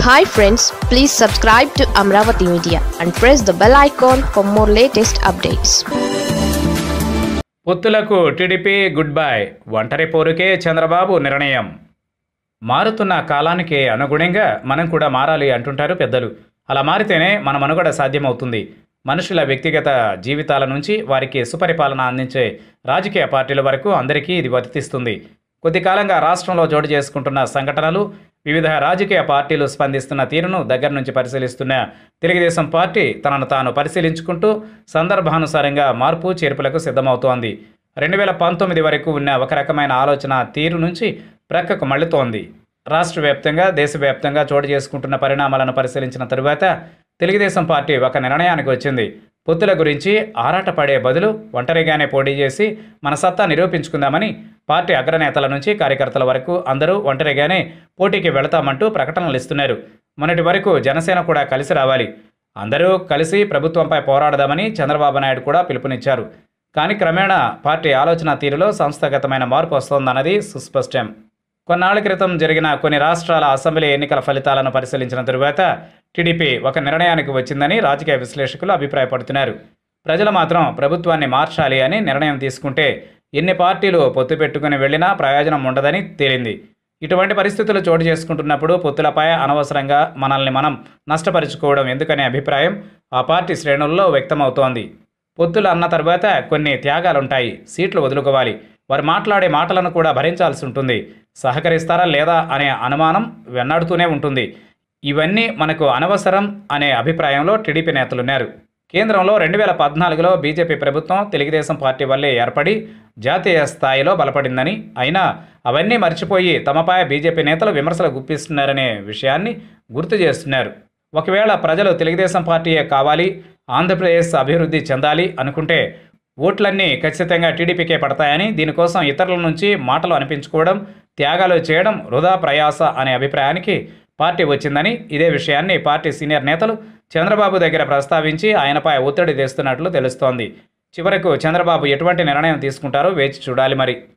Hi friends, please subscribe to Amaravathi Media and press the bell icon for more latest updates. పొత్తులకు TDP good bye. ఒంటరి పోరుకే చంద్రబాబు నిర్ణయం. మారుతున్న కాలానికి అనుగుణంగా మనం కూడా మారాలి అంటుంటారు పెద్దలు. అలా మారితేనే మన మనుగడ సాధ్యమవుతుంది. మనుషుల వ్యక్తిగత జీవితాల నుంచి వారికి సుపరిపాలన అందించే రాజకీయ పార్టీల వరకు అందరికీ ఇది వర్తిస్తుంది. కొద్ది కాలంగా రాష్ట్రంలో చోటు చేసుకుంటున్న సంఘటనలు, వివిధ రాజకీయ పార్టీలు స్పందిస్తున్న తీరును దగ్గర నుంచి పరిశీలిస్తున్న తెలుగుదేశం పార్టీ తనను తాను పరిశీలించుకుంటూ సందర్భానుసారంగా మార్పు చేర్పులకు సిద్ధమవుతోంది. 2019 వరకు ఉన్న ఒక రకమైన ఆలోచన తీరు నుంచి ప్రక్కకు మళ్ళుతోంది. రాష్ట్ర వ్యాప్తంగా, దేశవ్యాప్తంగా చోటు చేసుకుంటున్న పరిణామాలను పరిశీలించిన తరువాత తెలుగుదేశం పార్టీ ఒక నిర్ణయానికి వచ్చింది. పొత్తుల గురించి ఆరాటపడే బదులు ఒంటరిగానే పోటీ చేసి మన సత్తా నిరూపించుకుందామని పార్టీ అగ్రనేతల నుంచి కార్యకర్తల వరకు అందరూ ఒంటరిగానే పోటీకి వెళతామంటూ ప్రకటనలు ఇస్తున్నారు. మొన్నటి వరకు జనసేన కూడా కలిసి రావాలి, అందరూ కలిసి ప్రభుత్వంపై పోరాడదామని చంద్రబాబు నాయుడు కూడా పిలుపునిచ్చారు. కానీ క్రమేణా పార్టీ ఆలోచన తీరులో సంస్థాగతమైన మార్పు వస్తోందన్నది సుస్పష్టం. కొన్నాళ్ల క్రితం జరిగిన కొన్ని రాష్ట్రాల అసెంబ్లీ ఎన్నికల ఫలితాలను పరిశీలించిన తరువాత టీడీపీ ఒక నిర్ణయానికి వచ్చిందని రాజకీయ విశ్లేషకులు అభిప్రాయపడుతున్నారు. ప్రజలు మాత్రం ప్రభుత్వాన్ని మార్చాలి అని నిర్ణయం తీసుకుంటే ఎన్ని పార్టీలు పొత్తు పెట్టుకుని వెళ్లినా ప్రయోజనం ఉండదని తేలింది. ఇటువంటి పరిస్థితులు చోటు చేసుకుంటున్నప్పుడు పొత్తులపై అనవసరంగా మనల్ని మనం నష్టపరుచుకోవడం ఎందుకనే అభిప్రాయం ఆ పార్టీ శ్రేణుల్లో వ్యక్తమవుతోంది. పొత్తులు అన్న తర్వాత కొన్ని త్యాగాలుంటాయి, సీట్లు వదులుకోవాలి, వారు మాట్లాడే మాటలను కూడా భరించాల్సి ఉంటుంది, సహకరిస్తారా లేదా అనే అనుమానం వెన్నాడుతూనే ఉంటుంది. ఇవన్నీ మనకు అనవసరం అనే అభిప్రాయంలో టీడీపీ నేతలున్నారు. కేంద్రంలో 2014లో బీజేపీ ప్రభుత్వం తెలుగుదేశం పార్టీ వల్లే ఏర్పడి జాతీయ స్థాయిలో బలపడిందని, అయినా అవన్నీ మర్చిపోయి తమపై బీజేపీ నేతలు విమర్శలు గుప్పిస్తున్నారనే విషయాన్ని గుర్తు చేస్తున్నారు. ఒకవేళ ప్రజలు తెలుగుదేశం పార్టీయే కావాలి, ఆంధ్రప్రదేశ్ అభివృద్ధి చెందాలి అనుకుంటే ఓట్లన్నీ ఖచ్చితంగా టీడీపీకే పడతాయని, దీనికోసం ఇతరుల నుంచి మాటలు అనిపించుకోవడం, త్యాగాలు చేయడం వృధా ప్రయాస అనే అభిప్రాయానికి పార్టీ వచ్చిందని, ఇదే విషయాన్ని పార్టీ సీనియర్ నేతలు చంద్రబాబు దగ్గర ప్రస్తావించి ఆయనపై ఒత్తిడి తెస్తున్నట్లు తెలుస్తోంది. చివరకు చంద్రబాబు ఎటువంటి నిర్ణయం తీసుకుంటారో వేచి చూడాలి మరి.